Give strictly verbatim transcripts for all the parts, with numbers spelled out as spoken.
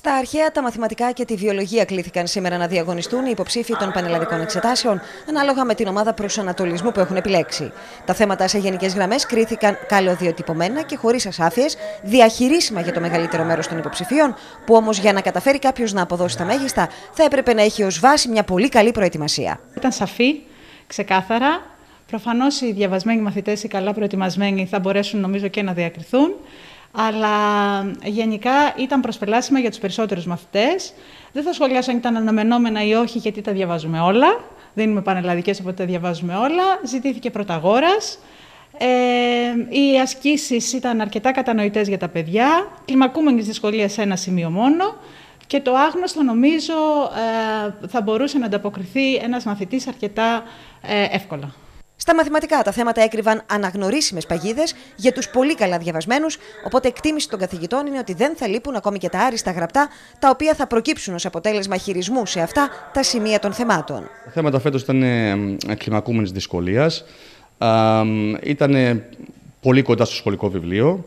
Στα αρχαία, τα μαθηματικά και τη βιολογία κλήθηκαν σήμερα να διαγωνιστούν οι υποψήφοι των πανελλαδικών εξετάσεων, ανάλογα με την ομάδα προσανατολισμού που έχουν επιλέξει. Τα θέματα σε γενικές γραμμές κρίθηκαν καλωδιοτυπωμένα και χωρίς ασάφειες, διαχειρίσιμα για το μεγαλύτερο μέρος των υποψηφίων, που όμως για να καταφέρει κάποιος να αποδώσει τα μέγιστα, θα έπρεπε να έχει ως βάση μια πολύ καλή προετοιμασία. Ήταν σαφή, ξεκάθαρα. Προφανώς οι διαβασμένοι μαθητές, οι καλά προετοιμασμένοι, θα μπορέσουν νομίζω και να διακριθούν. Αλλά γενικά ήταν προσπελάσιμα για τους περισσότερους μαθητές. Δεν θα σχολιάσω αν ήταν αναμενόμενα ή όχι, γιατί τα διαβάζουμε όλα. Δεν είμαι πανελλαδικές, οπότε τα διαβάζουμε όλα. Ζητήθηκε πρωταγόρας. Ε, οι ασκήσεις ήταν αρκετά κατανοητές για τα παιδιά. Κλιμακούμενης δυσκολίας σε ένα σημείο μόνο. Και το άγνωστο, νομίζω, ε, θα μπορούσε να ανταποκριθεί ένας μαθητής αρκετά ε, εύκολα. Στα μαθηματικά, τα θέματα έκρυβαν αναγνωρίσιμες παγίδες για τους πολύ καλά διαβασμένους, οπότε εκτίμηση των καθηγητών είναι ότι δεν θα λείπουν ακόμη και τα άριστα γραπτά, τα οποία θα προκύψουν ως αποτέλεσμα χειρισμού σε αυτά τα σημεία των θεμάτων. Τα θέματα φέτος ήταν κλιμακούμενης δυσκολίας. Ήταν πολύ κοντά στο σχολικό βιβλίο.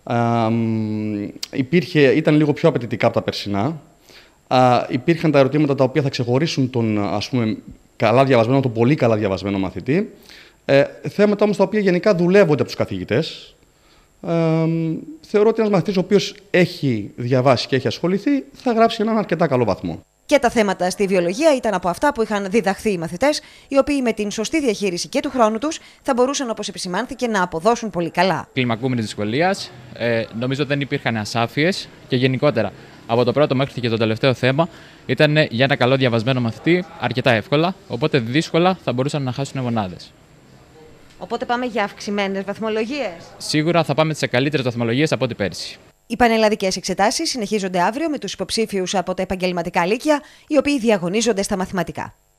Υπήρχε, ήταν λίγο πιο απαιτητικά από τα περσινά. Υπήρχαν τα ερωτήματα τα οποία θα ξεχωρίσουν τον, ας πούμε, καλά διαβασμένο, τον πολύ καλά διαβασμένο μαθητή. Ε, θέματα όμως τα οποία γενικά δουλεύονται από τους καθηγητές. Ε, θεωρώ ότι ένας μαθητής ο οποίος έχει διαβάσει και έχει ασχοληθεί θα γράψει έναν αρκετά καλό βαθμό. Και τα θέματα στη βιολογία ήταν από αυτά που είχαν διδαχθεί οι μαθητές, οι οποίοι με την σωστή διαχείριση και του χρόνου τους θα μπορούσαν, όπως επισημάνθηκε, να αποδώσουν πολύ καλά. Κλιμακούμενης δυσκολίας, ε, νομίζω δεν υπήρχαν ασάφειες και γενικότερα από το πρώτο μέχρι και το τελευταίο θέμα ήταν για ένα καλό διαβασμένο μαθητή αρκετά εύκολα, οπότε δύσκολα θα μπορούσαν να χάσουν μονάδες. Οπότε πάμε για αυξημένες βαθμολογίες. Σίγουρα θα πάμε σε καλύτερες βαθμολογίες από ό,τι πέρσι. Οι πανελλαδικές εξετάσεις συνεχίζονται αύριο με τους υποψήφιους από τα επαγγελματικά λύκεια, οι οποίοι διαγωνίζονται στα μαθηματικά.